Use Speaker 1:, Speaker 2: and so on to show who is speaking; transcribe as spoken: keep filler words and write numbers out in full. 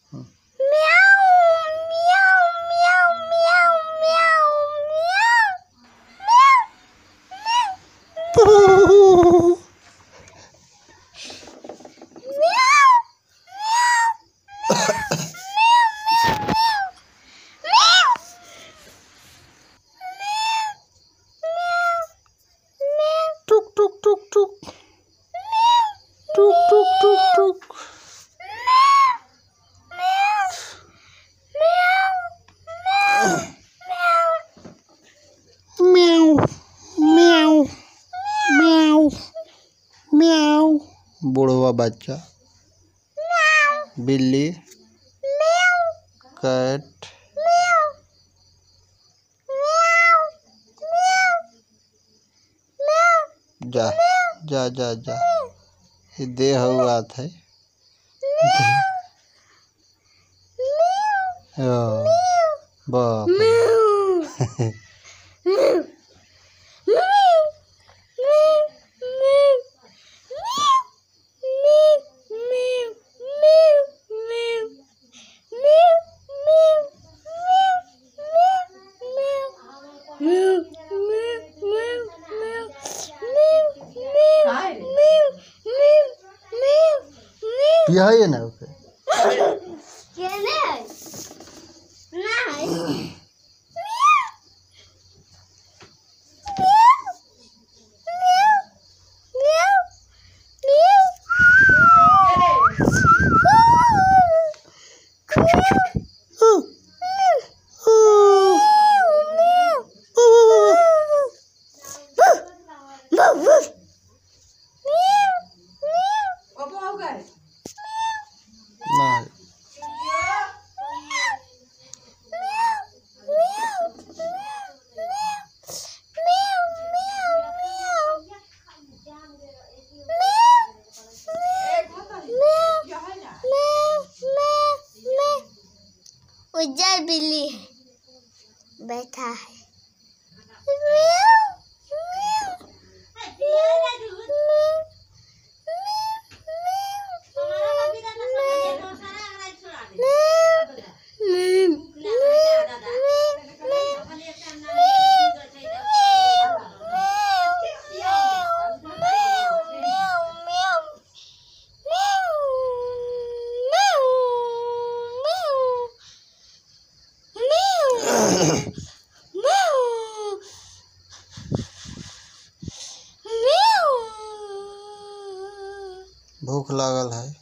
Speaker 1: टुक टुक टुक टुक टुक टुक टुक टुक म्याऊ म्याऊ म्याऊ म्याऊ। बुढ़वा बच्चा बिल्ली कैट जा जा जा जा ये दे हुआ था बाप दिखाइए ना उसे
Speaker 2: उज्जर बिल्ली बैठा है।
Speaker 1: भूख लागल है।